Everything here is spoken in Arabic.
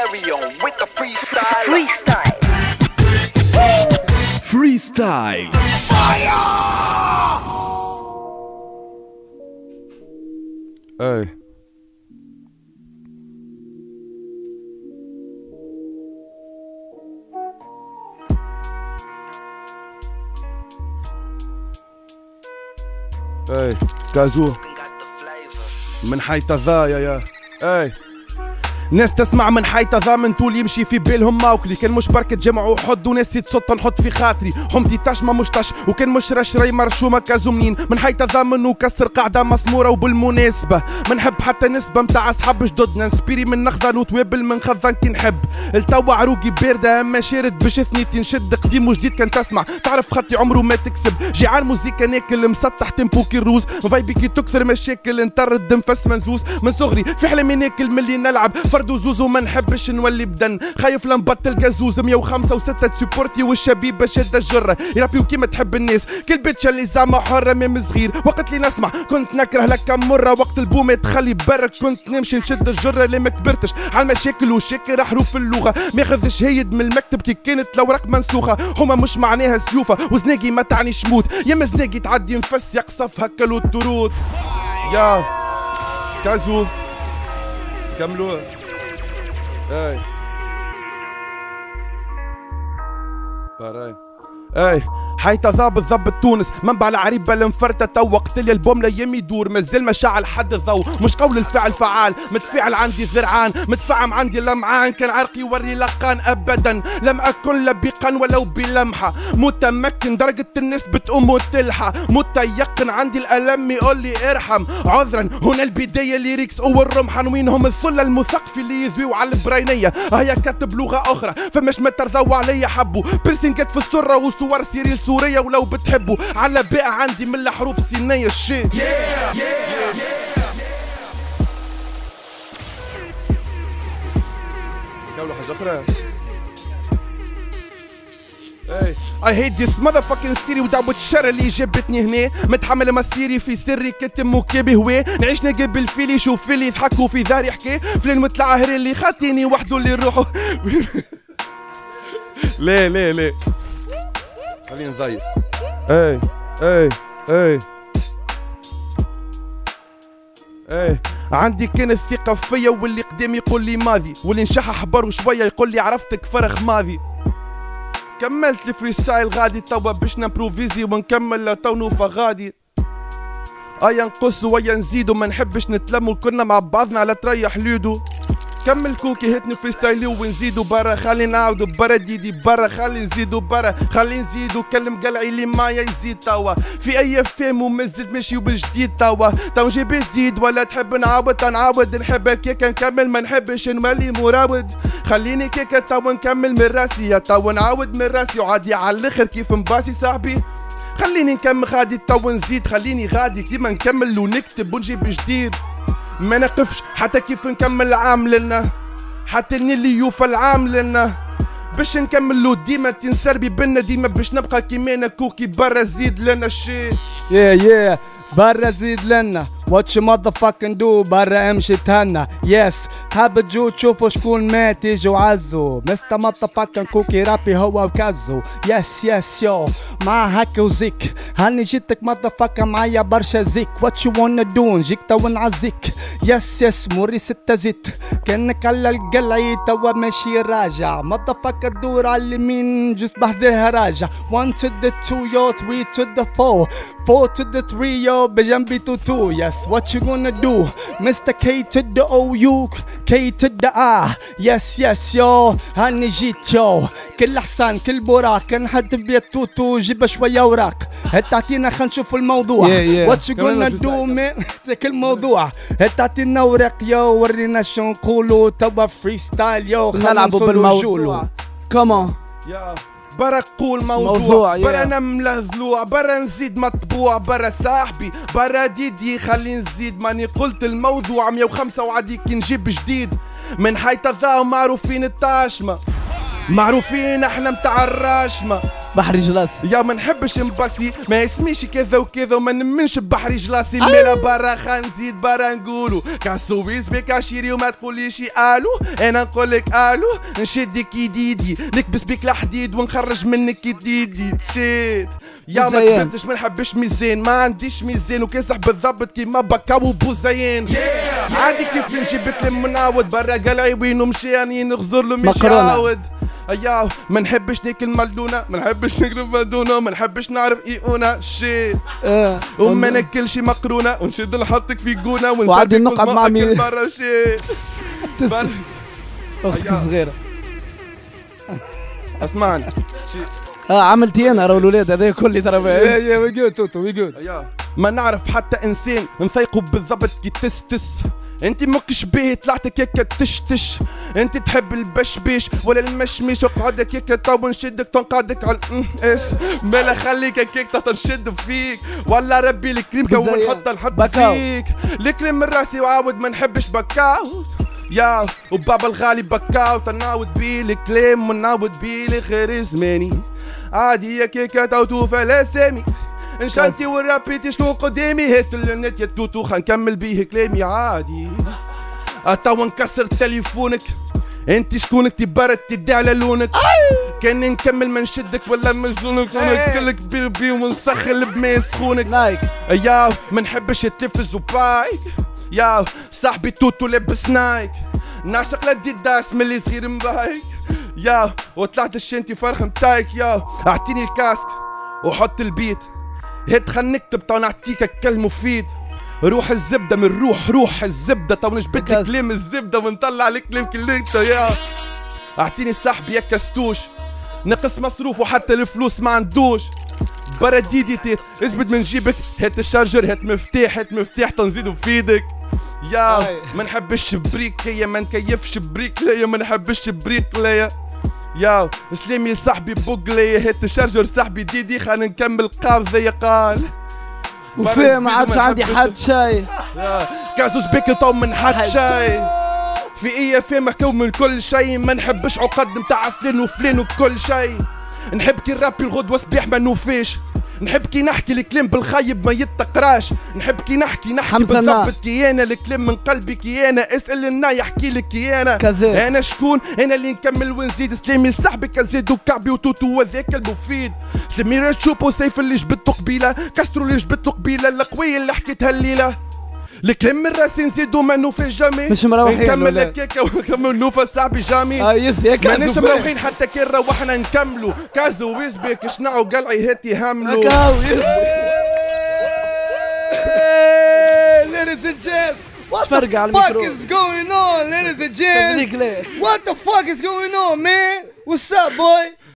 carry on with the freestyle. Freestyle. Freestyle. Fire! Hey. Hey, كازو من حيث ذايا يا اي ناس تسمع من حيث ذا من طول يمشي في بالهم موكلي كان مش بركة جمعوا وحد وناس تصط نحط في خاطري حمدي تاش ما مش تاش وكان مش رشري مرشومة كازو منين من حيث ذا منو كسر قاعدة مسمورة وبالمناسبة منحب حتى نسبة متاع اصحاب جددنا نسبيري من نخضن وتوابل من خضن كي نحب التوا عروقي باردة اما شارد باش ثنيتي نشد قديم وجديد كان تسمع تعرف خطي عمره ما تكسب جيعان موزيكا ناكل مسطح تيمبو كي الروز فايبي كي تكثر مشاكل نطرد نفس منزوز من صغري في حلمي ناكل ملي نلعب فرد وزوز وما نحبش نولي بدن خايف لنبطل جازوز 105 و6 تسيبورتي والشبيبه شاده الجره يربيو كيما تحب الناس كل بيتش اللي زعما حره ميم صغير وقت اللي نسمع كنت نكره لك كم مره وقت البومه تخلي برك كنت نمشي نشد الجره اللي ما كبرتش على المشاكل وشاكر حروف اللغه ماخذ شهيد من المكتب كي كانت الاوراق منسوخه هما مش معناها سيوفه وزناقي ما تعنيش موت يا زناقي تعدي نفس يقصف هكا الطرود يا كازو كملوا اي باراي اي حيث ذاب الضب تونس منبع العريبه المفرته تو وقت اللي البوم لايم يدور مازال مشاعل حد الضوء مش قول الفعل فعال متفاعل عندي ذرعان متفعم عندي لمعان كان عرقي يوري لقان ابدا لم اكن لبقا ولو بلمحه متمكن درجه الناس بتقوم وتلحى متيقن عندي الالم يقول لي ارحم عذرا هنا البدايه ليريكس والرمح عنوينهم الثله المثقف اللي يذويوا على البرينيه هيا كاتب لغه اخرى فمش ما ترضوا عليا حبوا بيرسينجات في السره وصور سيريل سوريا ولو بتحبوا على بقى عندي من الحروف سينية الشيء قولوا حاجة أخرى I hate this motherfucking city ودعوة الشر اللي جابتني هنا متحمل مسيري في سري كتم وكابي هوا نعيش نقب الفيلي شوف فيلي يضحكوا في ذاري حكي فلان متلعهر اللي خاطيني وحده اللي روحه ليه خلينا نزيد اي عندي كان الثقة فيا واللي قدام يقول لي ماضي واللي نشحح برو شوية يقول لي عرفتك فرخ ماضي كملت الفريستايل غادي توا باش نبروفيزي ونكمل لتو نوفا غادي ايا نقصوا ويا نزيدوا ما نحبش نتلموا كنا مع بعضنا على تريح لودو كمل كوكي هاتني فريستايلي ونزيدو برا خلي نعاودو برا ديدي برا خلي نزيدو برا خلي نزيدو كلم قلعي اللي معايا يزيد توا في اي فيلم ومازلت ماشي بالجديد توا نجيب جديد ولا تحب نعاود نحب كيكا نكمل ما نحبش نولي مراود خليني كيكا توا نكمل من راسي يا توا نعاود من راسي وعادي على الاخر كيف مباسي صاحبي خليني نكمل غادي توا نزيد خليني غادي كيما نكمل ونكتب ونجيب جديد ما نقفش حتى كيف نكمل العام لنا حتى اللي يوفى العام لنا باش نكملو ديما تنسربي بينا ديما باش نبقى كيما كوكي برا زيد لنا الشي yeah برا زيد لنا what you motherfucking do برا امشي تهنى يس حاب تجو تشوفوا شكون مات يجوا عزو مستر motherfucking كوكي رابي هو وكازو يس يو مع هكا وزيك هاني جيتك motherfucker معايا برشا زيك what you wanna do نجيك توا نعزيك يس موري 6 زيت كانك على القلعي توا ماشي راجع motherfucker دور على اليمين جست بحذرها راجع 1 to the 2 yo 3 to the 4 4 to the 3 yo بجنبي تو 2 yes what you gonna do Mr. K to the O U K to the A yes yo هاني جيت يو كل حصان كل براق كان حد بيت توتو جيب شوية اوراق هتعطينا خلينا نشوفوا الموضوع what you gonna do كل موضوع هتعطينا اوراق يو ورينا شو نقولوا توا فريستايل يو نلعبوا بالموضوع كمان برا قول موضوع برا نملى ضلوع برا نزيد مطبوع برا صاحبي برا ديدي خلي نزيد ماني قلت الموضوع 105 وعدي كي نجيب جديد من حيث الذا معروفين التاشمة معروفين احنا متاع الراشمة بحري جلاسي يا ما نحبش نبسي ما اسميش كذا وكذا وما نمنش ببحري جلاسي ميلا برا خنزيد برا نقولو كاسويس بك عشيري وما تقوليش الو انا نقولك الو نشدك يديدي نكبس بك الحديد ونخرج منك يديدي تشيت يا ما كبرتش ما نحبش ميزان ما عنديش ميزان وكاسح بالضبط كيما بكا وبوزيان عادي كيف نجيب كلام منعود برا قلعي وين ومشي اني نغزر له مش عاود اياه ما نحبش ناكل ملونه ما نحبش نقرب مدونه ما نحبش نعرف ايقونه شي وما ناكلش مقرونه ونشد نحطك في جونه وعادي نقعد مع مين برا شي اختك صغيره اسمعني عملتي انا راهو الولاد هذا كل ترى يا وي جود توتو وي جود ما نعرف حتى انسان نثيقوا بالضبط كي تستس انت ماكش باهي طلعتك هكا تشتش انت تحب البشبيش ولا المشميش وقعدك هكا تو نشدك تنقعدك على اس مالا خليك هكاك تنشد فيك ولا ربي الكريم كون ونحط الحط فيك الكريم من راسي وعاود ما نحبش بكاو يا وبابا الغالي بكاو تنعاود بيه الكلام ونعاود بيه غير زماني عادي هكاك توتو فلا سامي انشانتي ورابيتي شنو قدامي هات النت يا توتو خا نكمل بيه كلامي عادي توا نكسر تليفونك انت شكونك تبرد تدي على لونك كان نكمل ما نشدك ولا مجنونك ونكلك بيه ونسخن بماء سخونك لايك يا ما نحبش تلفز وبايك يا صاحبي توتو لابس نايك نعشق للديداس ملي صغير مبايك يا وطلعت الشنتي فرخ متايك يا اعطيني الكاسك وحط البيت هات خل نكتب تو نعطيك كلام مفيد روح الزبده من روح الزبده تو نجبد لك كلام الزبده ونطلع لك كلام كليته يا اعطيني صاحبي يا كستوش نقص مصروف وحتى الفلوس ما عندوش برا ديديتي اجبد من جيبك هات الشارجر هات مفتاح تنزيدو بفيدك يا ما نحبش بريك يا ما نكيفش بريك لا ما نحبش بريك لا يا سلامي صاحبي بوغلي هات الشارجر صاحبي ديدي خلينا نكمل قابضة قال وفيه ما عادش عندي حد شاي كازوس بيك تو من حد شاي في ايه فيلم محكو من كل شيء ما نحبش عقد متاع فلان وفلان وكل شيء نحب كي الرابي الغدوة صبيح ما نوفيش نحب كي نحكي الكلام بالخايب ما يتقراش نحب كي نحكي بالضبط كي انا الكلام من قلبي كي انا اسال لنا يحكي لك كي انا انا شكون انا اللي نكمل ونزيد سلامي صاحبي كزيد وكعبي وتوتو وذاك المفيد سلامي رشوبو سيف اللي جبدتو قبيله كاسترو اللي جبدتو قبيله القويه اللي حكيتها الليله الكلام من راسي نزيدو ما نوفي جامي مش مروحين نكمل الكيكه ونكمل نوفا صاحبي جامي مانيش مروحين حتى كي روحنا نكملو كازو ويزبيك شنعو قلعي هاتي هاملو Ladies and gents, what the fuck is going on, ladies and gents? What the fuck is going on, man? What's up, boy?